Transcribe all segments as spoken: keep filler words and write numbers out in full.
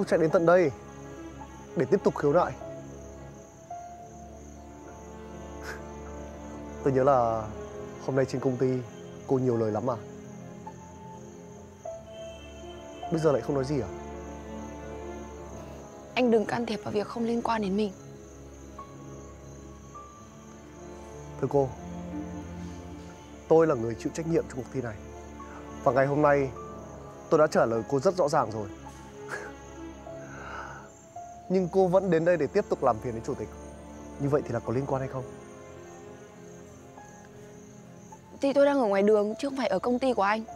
cô chạy đến tận đây để tiếp tục khiếu nại. Tôi nhớ là hôm nay trên công ty cô nhiều lời lắm à? Bây giờ lại không nói gì à? Anh đừng can thiệp vào việc không liên quan đến mình. Thưa cô, tôi là người chịu trách nhiệm trong cuộc thi này. Và ngày hôm nay tôi đã trả lời cô rất rõ ràng rồi. Nhưng cô vẫn đến đây để tiếp tục làm phiền đến chủ tịch. Như vậy thì là có liên quan hay không? Thì tôi đang ở ngoài đường chứ không phải ở công ty của anh.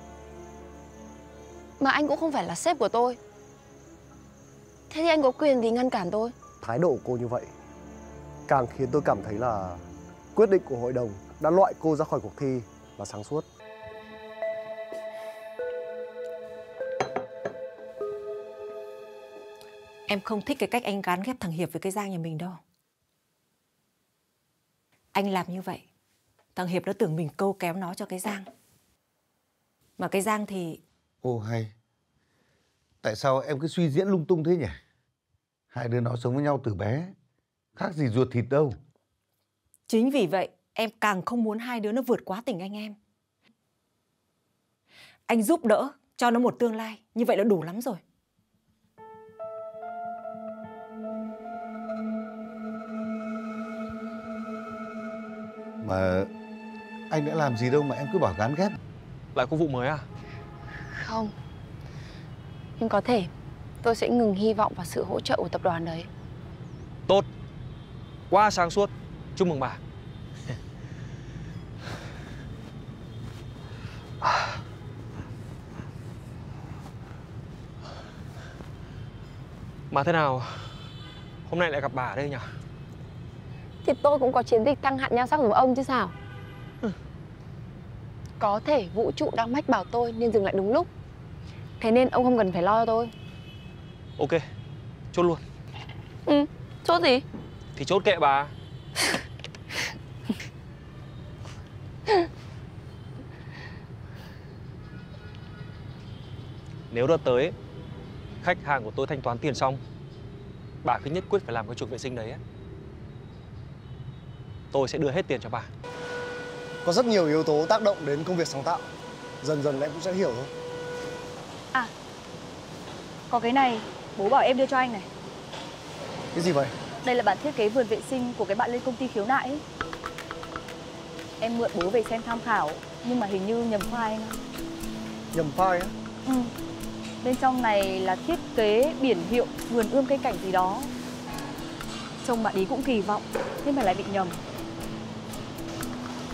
Mà anh cũng không phải là sếp của tôi. Thế thì anh có quyền gì ngăn cản tôi? Thái độ của cô như vậy càng khiến tôi cảm thấy là quyết định của hội đồng đã loại cô ra khỏi cuộc thi là sáng suốt. Em không thích cái cách anh gán ghép thằng Hiệp với cái Giang nhà mình đâu. Anh làm như vậy, thằng Hiệp nó tưởng mình câu kéo nó cho cái Giang. Mà cái Giang thì... Ô hay. Tại sao em cứ suy diễn lung tung thế nhỉ? Hai đứa nó sống với nhau từ bé, khác gì ruột thịt đâu. Chính vì vậy, em càng không muốn hai đứa nó vượt quá tình anh em. Anh giúp đỡ, cho nó một tương lai, như vậy là đủ lắm rồi. Mà anh đã làm gì đâu mà em cứ bảo gán ghép. Lại có vụ mới à? Không. Nhưng có thể tôi sẽ ngừng hy vọng vào sự hỗ trợ của tập đoàn đấy. Tốt. Quá sáng suốt. Chúc mừng bà. Mà thế nào hôm nay lại gặp bà ở đây nhỉ? Thì tôi cũng có chiến dịch thăng hạng nhan sắc của ông chứ sao. ừ. Có thể vũ trụ đang mách bảo tôi nên dừng lại đúng lúc. Thế nên ông không cần phải lo cho tôi. Ok, chốt luôn. Ừ, chốt gì? Thì chốt kệ bà. Nếu đợt tới khách hàng của tôi thanh toán tiền xong, bà cứ nhất quyết phải làm cái chuộc vệ sinh đấy ấy, tôi sẽ đưa hết tiền cho bà. Có rất nhiều yếu tố tác động đến công việc sáng tạo. Dần dần em cũng sẽ hiểu thôi. À, có cái này bố bảo em đưa cho anh này. Cái gì vậy? Đây là bản thiết kế vườn vệ sinh của cái bạn lên công ty khiếu nại ấy. Em mượn bố về xem tham khảo, nhưng mà hình như nhầm file anh ạ. Nhầm file á? Ừ. Bên trong này là thiết kế biển hiệu vườn ươm cây cảnh gì đó. Trông bạn ý cũng kỳ vọng, nhưng mà lại bị nhầm.